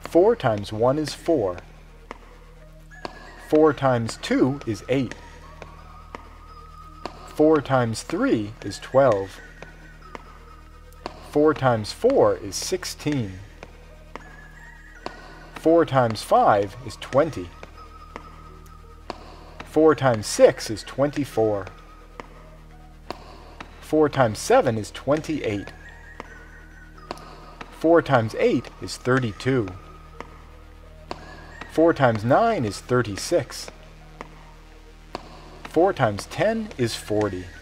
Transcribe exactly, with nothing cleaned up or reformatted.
four times one is four. four times two is eight. four times three is twelve. four times four is sixteen. four times five is twenty. four times six is twenty-four. four times seven is twenty-eight. four times eight is thirty-two. four times nine is thirty-six. four times ten is forty.